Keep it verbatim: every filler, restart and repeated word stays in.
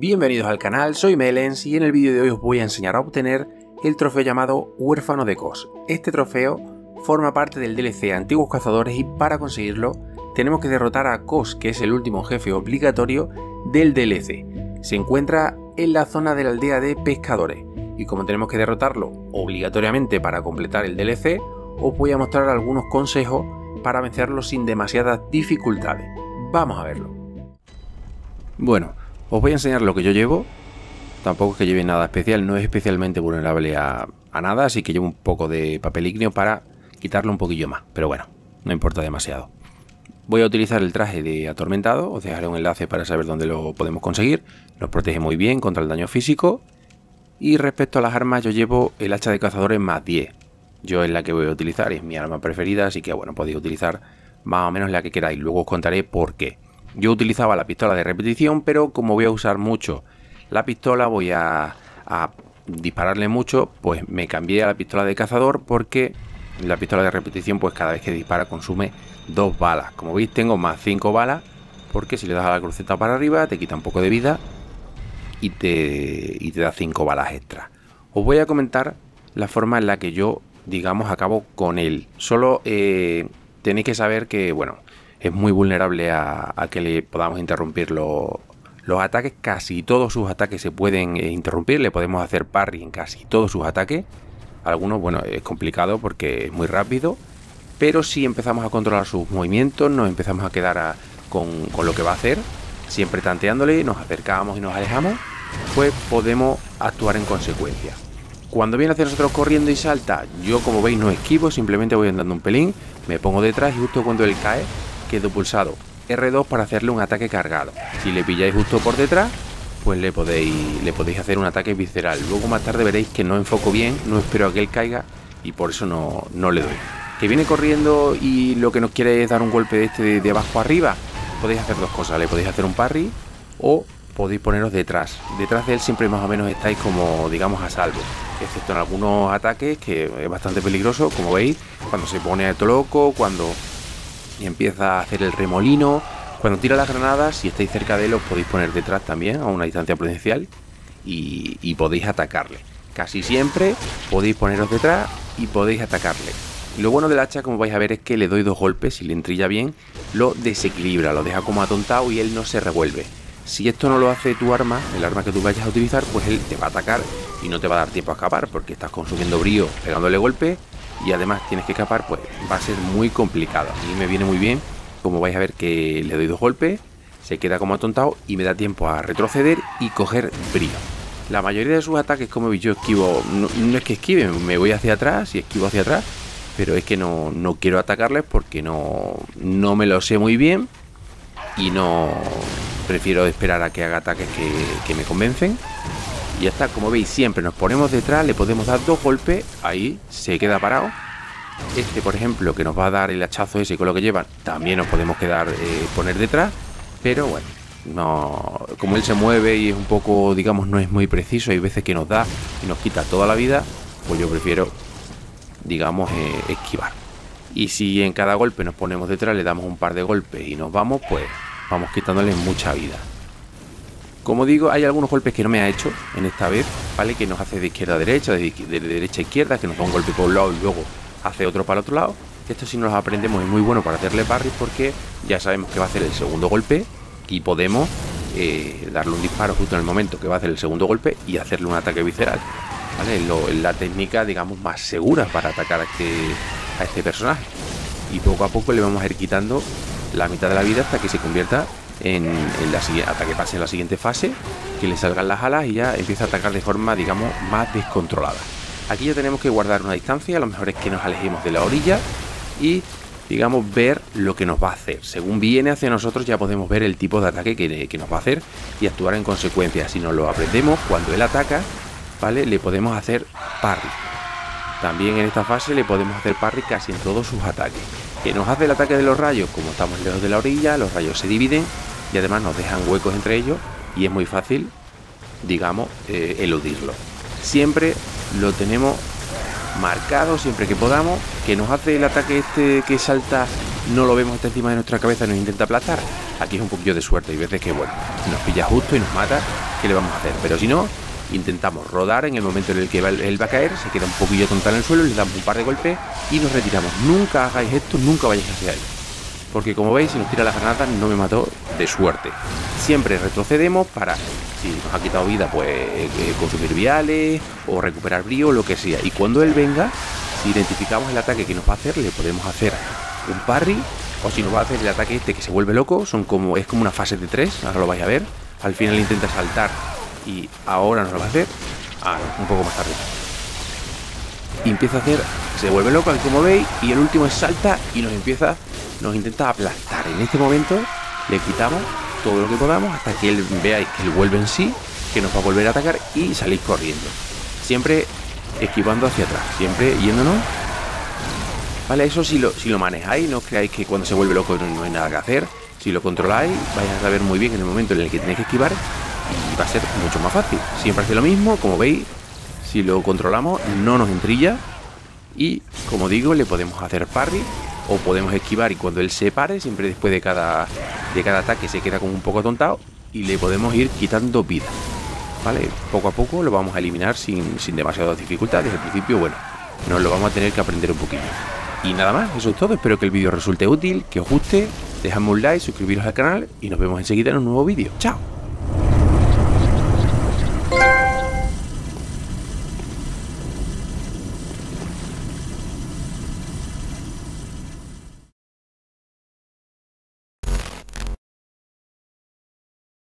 Bienvenidos al canal, soy Melens y en el vídeo de hoy os voy a enseñar a obtener el trofeo llamado Huérfano de Cos. Este trofeo forma parte del D L C Antiguos Cazadores y para conseguirlo tenemos que derrotar a Cos, que es el último jefe obligatorio del D L C. Se encuentra en la zona de la aldea de pescadores y como tenemos que derrotarlo obligatoriamente para completar el D L C, os voy a mostrar algunos consejos para vencerlo sin demasiadas dificultades. Vamos a verlo. Bueno, os voy a enseñar lo que yo llevo. Tampoco es que lleve nada especial, no es especialmente vulnerable a, a nada, así que llevo un poco de papel ígneo para quitarlo un poquillo más, pero bueno, no importa demasiado. Voy a utilizar el traje de atormentado, os dejaré un enlace para saber dónde lo podemos conseguir. Nos protege muy bien contra el daño físico. Y respecto a las armas, yo llevo el hacha de cazadores más diez. Yo es la que voy a utilizar, es mi arma preferida, así que bueno, podéis utilizar más o menos la que queráis. Luego os contaré por qué. Yo utilizaba la pistola de repetición, pero como voy a usar mucho la pistola, voy a, a dispararle mucho, pues me cambié a la pistola de cazador porque la pistola de repetición, pues cada vez que dispara consume dos balas. Como veis tengo más cinco balas, porque si le das a la cruceta para arriba te quita un poco de vida y te, y te da cinco balas extra. Os voy a comentar la forma en la que yo, digamos, acabo con él. Solo eh, tenéis que saber que, bueno, es muy vulnerable a, a que le podamos interrumpir lo, los ataques. Casi todos sus ataques se pueden eh, interrumpir. Le podemos hacer parry en casi todos sus ataques. Algunos, bueno, es complicado porque es muy rápido. Pero si empezamos a controlar sus movimientos, nos empezamos a quedar a, con, con lo que va a hacer, siempre tanteándole, nos acercamos y nos alejamos, pues podemos actuar en consecuencia. Cuando viene hacia nosotros corriendo y salta, yo como veis no esquivo, simplemente voy andando un pelín, me pongo detrás y justo cuando él cae, quedo pulsado erre dos para hacerle un ataque cargado. Si le pilláis justo por detrás, pues le podéis, le podéis hacer un ataque visceral. Luego más tarde veréis que no enfoco bien, no espero a que él caiga y por eso no, no le doy. Que viene corriendo y lo que nos quiere es dar un golpe de este de, de abajo arriba, podéis hacer dos cosas, le podéis hacer un parry o podéis poneros detrás. Detrás de él siempre más o menos estáis como, digamos, a salvo, excepto en algunos ataques que es bastante peligroso, como veis, cuando se pone a esto loco, cuando empieza a hacer el remolino, cuando tira las granadas. Si estáis cerca de él os podéis poner detrás también a una distancia prudencial y, y podéis atacarle. Casi siempre podéis poneros detrás y podéis atacarle. Lo bueno del hacha, como vais a ver, es que le doy dos golpes, si le entrilla bien, lo desequilibra, lo deja como atontado y él no se revuelve. Si esto no lo hace tu arma, el arma que tú vayas a utilizar, pues él te va a atacar y no te va a dar tiempo a escapar porque estás consumiendo brío pegándole golpes y además tienes que escapar, pues va a ser muy complicado. A mí me viene muy bien, como vais a ver, que le doy dos golpes, se queda como atontado y me da tiempo a retroceder y coger brío. La mayoría de sus ataques, como veis, yo esquivo, no, no es que esquive, me voy hacia atrás y esquivo hacia atrás, pero es que no, no quiero atacarles porque no, no me lo sé muy bien y no prefiero esperar a que haga ataques que, que me convencen. Y ya está, como veis, siempre nos ponemos detrás, le podemos dar dos golpes, ahí se queda parado. Este, por ejemplo, que nos va a dar el hachazo ese con lo que llevan, también nos podemos quedar eh, poner detrás, pero bueno, no, como él se mueve y es un poco, digamos, no es muy preciso, hay veces que nos da y nos quita toda la vida, pues yo prefiero, digamos, eh, esquivar. Y si en cada golpe nos ponemos detrás, le damos un par de golpes y nos vamos, pues vamos quitándole mucha vida. Como digo, hay algunos golpes que no me ha hecho en esta vez, ¿vale? Que nos hace de izquierda a derecha, de, de derecha a izquierda, que nos da un golpe por un lado y luego hace otro para el otro lado. Esto si nos los aprendemos es muy bueno para hacerle parry porque ya sabemos que va a hacer el segundo golpe y podemos eh, darle un disparo justo en el momento que va a hacer el segundo golpe y hacerle un ataque visceral, ¿vale? Lo, la técnica, digamos, más segura para atacar a este, a este personaje. Y poco a poco le vamos a ir quitando la mitad de la vida hasta que se convierta en, en la siguiente, hasta que pase en la siguiente fase, que le salgan las alas y ya empieza a atacar de forma, digamos, más descontrolada. Aquí ya tenemos que guardar una distancia, lo mejor es que nos alejemos de la orilla y, digamos, ver lo que nos va a hacer. Según viene hacia nosotros ya podemos ver el tipo de ataque que, que nos va a hacer y actuar en consecuencia. Si nos lo aprendemos, cuando él ataca, ¿vale?, le podemos hacer parry. También en esta fase le podemos hacer parry casi en todos sus ataques. Que nos hace el ataque de los rayos, como estamos lejos de la orilla, los rayos se dividen y además nos dejan huecos entre ellos y es muy fácil, digamos, eh, eludirlo. Siempre lo tenemos marcado, siempre que podamos. Que nos hace el ataque este que salta, no lo vemos, está encima de nuestra cabeza y nos intenta aplastar. Aquí es un poquillo de suerte, hay veces que, bueno, nos pilla justo y nos mata ¿qué le vamos a hacer? Pero si no, intentamos rodar en el momento en el que él va a caer, se queda un poquillo tonta en el suelo, le damos un par de golpes y nos retiramos. Nunca hagáis esto, nunca vayáis hacia él. Porque como veis, si nos tira la granada no me mató de suerte. Siempre retrocedemos para, si nos ha quitado vida, pues eh, consumir viales o recuperar brío o lo que sea. Y cuando él venga, si identificamos el ataque que nos va a hacer, le podemos hacer un parry. O si nos va a hacer el ataque este que se vuelve loco, son como, es como una fase de tres, ahora lo vais a ver. Al final intenta saltar y ahora nos lo va a hacer. Ah, no, un poco más tarde. Y empieza a hacer, se vuelve loco, como veis, y el último es salta y nos empieza, nos intenta aplastar. En este momento le quitamos todo lo que podamos hasta que él veáis que él vuelve en sí, que nos va a volver a atacar y salís corriendo. Siempre esquivando hacia atrás, siempre yéndonos. Vale, eso si lo, si lo manejáis, no os creáis que cuando se vuelve loco no, no hay nada que hacer. Si lo controláis, vais a saber muy bien en el momento en el que tenéis que esquivar y va a ser mucho más fácil. Siempre hace lo mismo, como veis, si lo controlamos no nos entrilla y, como digo, le podemos hacer parry o podemos esquivar y cuando él se pare, siempre después de cada, de cada ataque se queda como un poco atontado y le podemos ir quitando vida. Vale, poco a poco lo vamos a eliminar sin, sin demasiadas dificultades. Desde el principio, bueno, nos lo vamos a tener que aprender un poquillo. Y nada más, eso es todo. Espero que el vídeo resulte útil, que os guste. Dejadme un like, suscribiros al canal y nos vemos enseguida en un nuevo vídeo. ¡Chao!